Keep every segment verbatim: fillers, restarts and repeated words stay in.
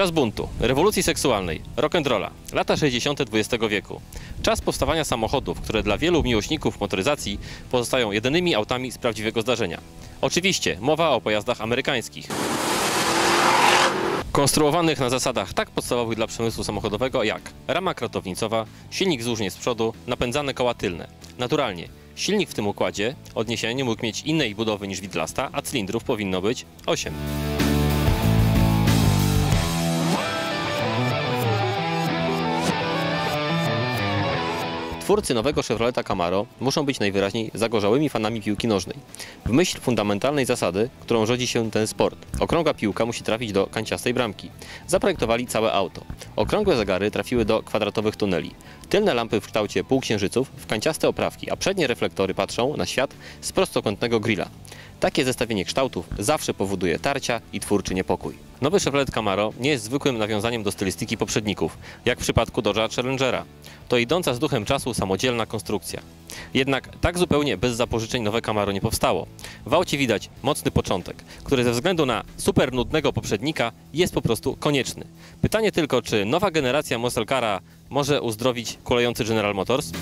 Czas buntu, rewolucji seksualnej, rock'n'rolla, lata sześćdziesiąte dwudziestego wieku. Czas powstawania samochodów, które dla wielu miłośników motoryzacji pozostają jedynymi autami z prawdziwego zdarzenia. Oczywiście mowa o pojazdach amerykańskich, konstruowanych na zasadach tak podstawowych dla przemysłu samochodowego jak rama kratownicowa, silnik złóżnie z przodu, napędzane koła tylne. Naturalnie, silnik w tym układzie odniesienia nie mógł mieć innej budowy niż widlasta, a cylindrów powinno być osiem. Twórcy nowego Chevroleta Camaro muszą być najwyraźniej zagorzałymi fanami piłki nożnej. W myśl fundamentalnej zasady, którą rodzi się ten sport, okrągła piłka musi trafić do kanciastej bramki. Zaprojektowali całe auto. Okrągłe zegary trafiły do kwadratowych tuneli. Tylne lampy w kształcie półksiężyców w kanciaste oprawki, a przednie reflektory patrzą na świat z prostokątnego grilla. Takie zestawienie kształtów zawsze powoduje tarcia i twórczy niepokój. Nowy Chevrolet Camaro nie jest zwykłym nawiązaniem do stylistyki poprzedników, jak w przypadku Dodge'a Challengera. To idąca z duchem czasu samodzielna konstrukcja. Jednak tak zupełnie bez zapożyczeń nowe Camaro nie powstało. W aucie widać mocny początek, który ze względu na super nudnego poprzednika jest po prostu konieczny. Pytanie tylko, czy nowa generacja muscle cara może uzdrowić kulejący General Motors?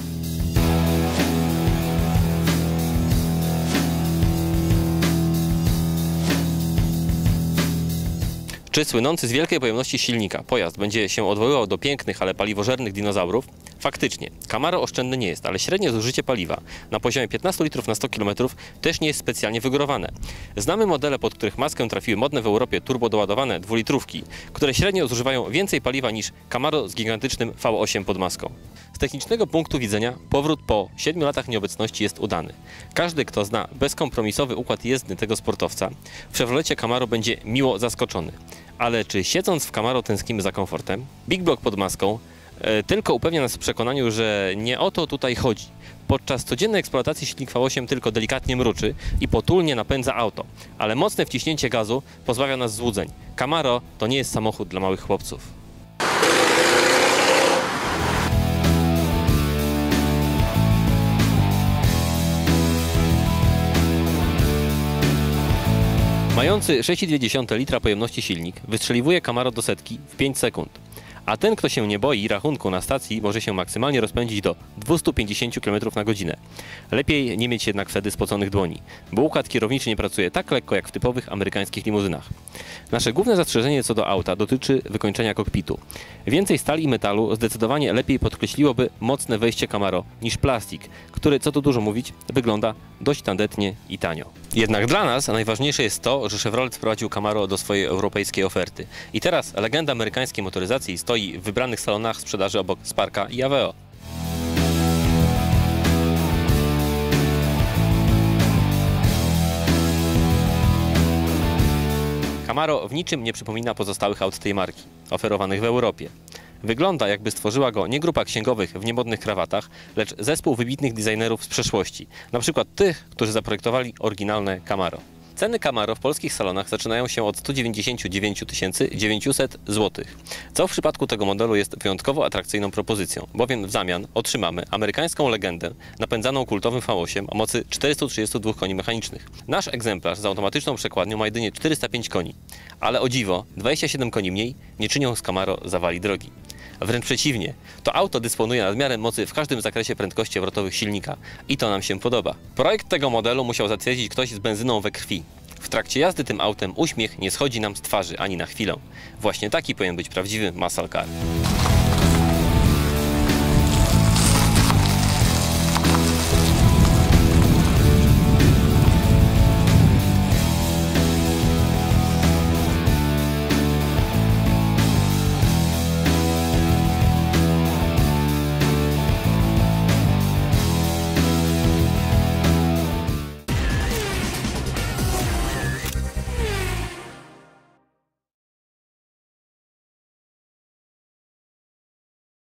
Czy słynący z wielkiej pojemności silnika pojazd będzie się odwoływał do pięknych, ale paliwożernych dinozaurów? Faktycznie, Camaro oszczędny nie jest, ale średnie zużycie paliwa na poziomie piętnastu litrów na sto kilometrów też nie jest specjalnie wygórowane. Znamy modele, pod których maskę trafiły modne w Europie turbodoładowane dwulitrówki, które średnio zużywają więcej paliwa niż Camaro z gigantycznym V osiem pod maską. Z technicznego punktu widzenia powrót po siedmiu latach nieobecności jest udany. Każdy, kto zna bezkompromisowy układ jezdny tego sportowca, w Chevrolecie Camaro będzie miło zaskoczony. Ale czy siedząc w Camaro tęsknimy za komfortem? Big Block pod maską e, tylko upewnia nas w przekonaniu, że nie o to tutaj chodzi. Podczas codziennej eksploatacji silnik V osiem tylko delikatnie mruczy i potulnie napędza auto, ale mocne wciśnięcie gazu pozbawia nas złudzeń. Camaro to nie jest samochód dla małych chłopców. Mający sześć przecinek dwa litra pojemności silnik wystrzeliwuje Camaro do setki w pięć sekund. A ten, kto się nie boi rachunku na stacji, może się maksymalnie rozpędzić do dwustu pięćdziesięciu kilometrów na godzinę. Lepiej nie mieć jednak wtedy spoconych dłoni, bo układ kierowniczy nie pracuje tak lekko jak w typowych amerykańskich limuzynach. Nasze główne zastrzeżenie co do auta dotyczy wykończenia kokpitu. Więcej stali i metalu zdecydowanie lepiej podkreśliłoby mocne wejście Camaro niż plastik, który, co tu dużo mówić, wygląda dość tandetnie i tanio. Jednak dla nas najważniejsze jest to, że Chevrolet wprowadził Camaro do swojej europejskiej oferty. I teraz legenda amerykańskiej motoryzacji stoi w wybranych salonach sprzedaży obok Sparka i Aveo. Camaro w niczym nie przypomina pozostałych aut tej marki, oferowanych w Europie. Wygląda, jakby stworzyła go nie grupa księgowych w niemodnych krawatach, lecz zespół wybitnych designerów z przeszłości, na przykład tych, którzy zaprojektowali oryginalne Camaro. Ceny Camaro w polskich salonach zaczynają się od stu dziewięćdziesięciu dziewięciu tysięcy dziewięciuset złotych, co w przypadku tego modelu jest wyjątkowo atrakcyjną propozycją, bowiem w zamian otrzymamy amerykańską legendę napędzaną kultowym V osiem o mocy czterystu trzydziestu dwóch koni mechanicznych. Nasz egzemplarz z automatyczną przekładnią ma jedynie czterysta pięć koni, ale o dziwo dwadzieścia siedem koni mniej nie czynią z Camaro zawali drogi. Wręcz przeciwnie, to auto dysponuje nadmiarem mocy w każdym zakresie prędkości obrotowych silnika i to nam się podoba. Projekt tego modelu musiał zatwierdzić ktoś z benzyną we krwi. W trakcie jazdy tym autem uśmiech nie schodzi nam z twarzy ani na chwilę. Właśnie taki powinien być prawdziwy muscle car.